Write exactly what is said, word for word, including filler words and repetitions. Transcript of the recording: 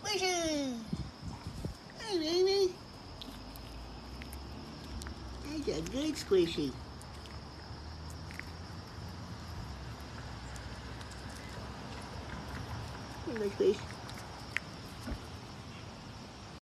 Squishy! Hey, baby. That's a good squishy. Here you go, Squish.